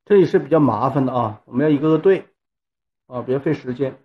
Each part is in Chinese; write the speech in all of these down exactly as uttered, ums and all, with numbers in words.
这里是比较麻烦的啊，我们要一个个对啊，别费时间。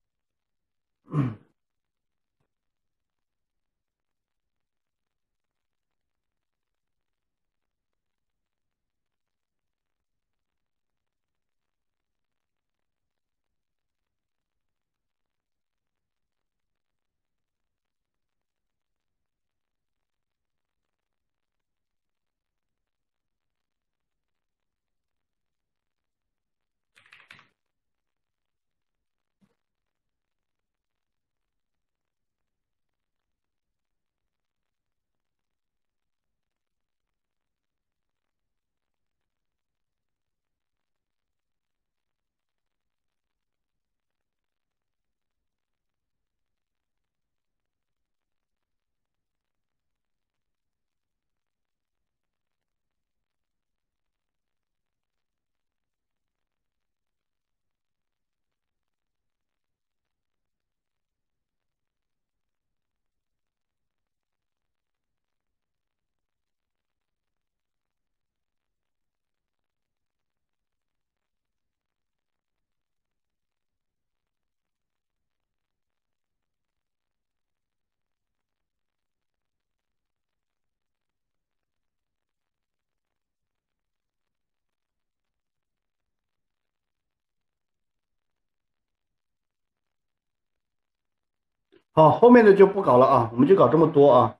好，后面的就不搞了啊，我们就搞这么多啊，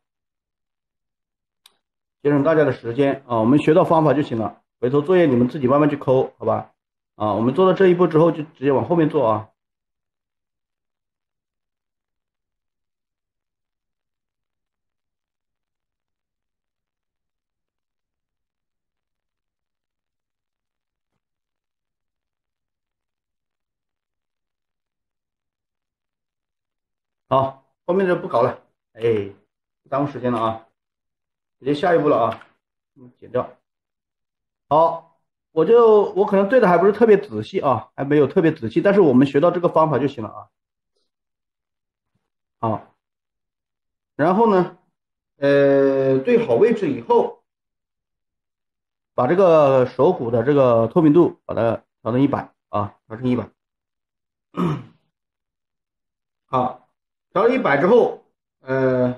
节省大家的时间啊。我们学到方法就行了，回头作业你们自己慢慢去抠，好吧？啊，我们做到这一步之后，就直接往后面做啊。好，后面就不搞了，哎，不耽误时间了啊，直接下一步了啊，嗯，剪掉。好，我就我可能对的还不是特别仔细啊，还没有特别仔细，但是我们学到这个方法就行了啊。好，然后呢，呃，对好位置以后。把这个手骨的这个透明度把它调成一百啊，调成一百。好，调了一百之后，呃，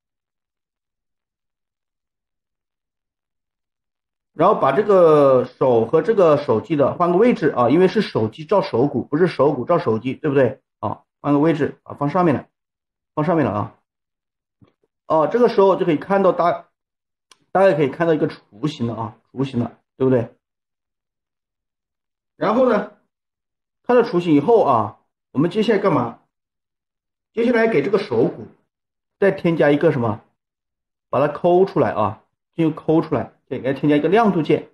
然后把这个手和这个手机的换个位置啊，因为是手机照手骨，不是手骨照手机，对不对？啊，换个位置啊，放上面来，放上面了啊。哦，这个时候就可以看到大大概可以看到一个雏形了啊，雏形了，对不对？然后呢，看到雏形以后啊，我们接下来干嘛？接下来给这个手骨再添加一个什么？把它抠出来啊，进行抠出来，给它添加一个亮度键。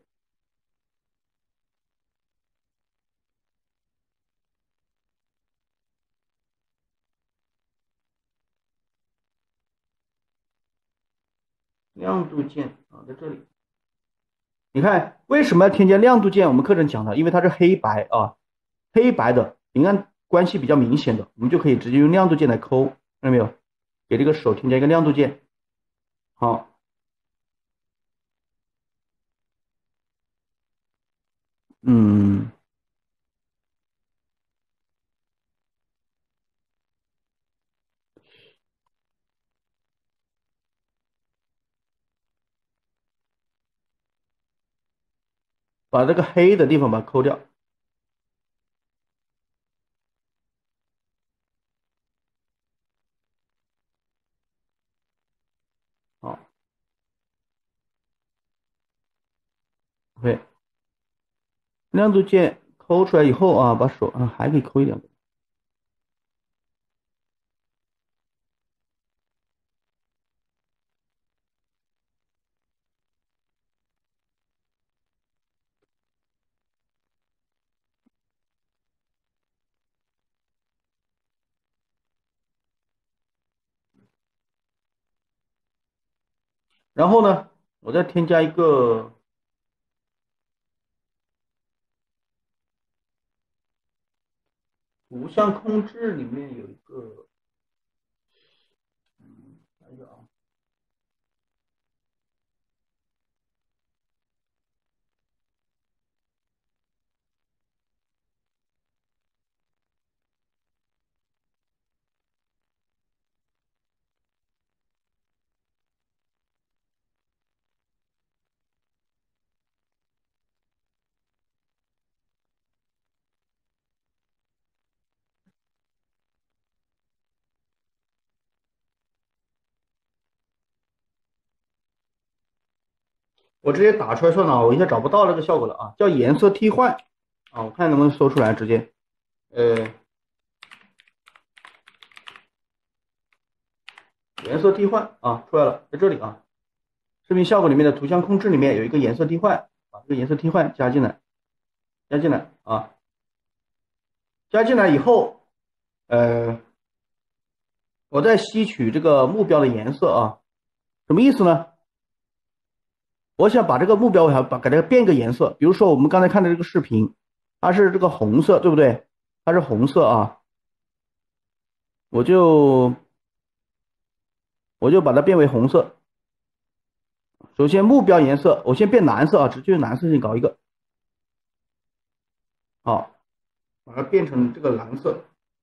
亮度键啊，在这里。你看为什么要添加亮度键？我们课程讲的，因为它是黑白啊，黑白的明暗关系比较明显的，我们就可以直接用亮度键来抠，看到没有？给这个手添加一个亮度键。好，嗯，把这个黑的地方把它抠掉。好，OK，亮度键抠出来以后啊，把手啊还可以抠一点。然后呢，我再添加一个图像控制，里面有一个。看一个啊， 我直接打出来算了，我一下找不到这个效果了啊，叫颜色替换啊，我看能不能搜出来，直接，呃，颜色替换啊，出来了，在这里啊，视频效果里面的图像控制里面有一个颜色替换啊，这个颜色替换加进来，加进来啊，加进来以后，呃，我再吸取这个目标的颜色啊，什么意思呢？我想把这个目标，我想把给它变一个颜色，比如说我们刚才看的这个视频，它是这个红色，对不对？它是红色啊，我就我就把它变为红色。首先目标颜色，我先变蓝色啊，直接蓝色先搞一个，好，把它变成这个蓝色，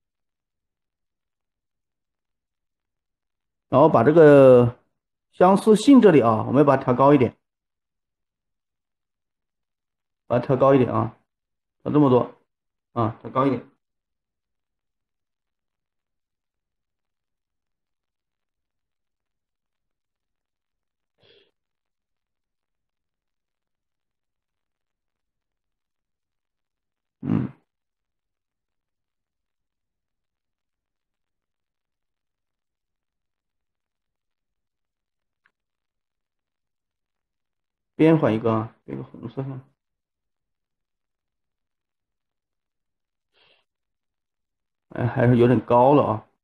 然后把这个相似性这里啊，我们要把它调高一点，把它调高一点啊，调这么多啊，调高一点，嗯，边换一个啊，变个红色上，哎，还是有点高了啊。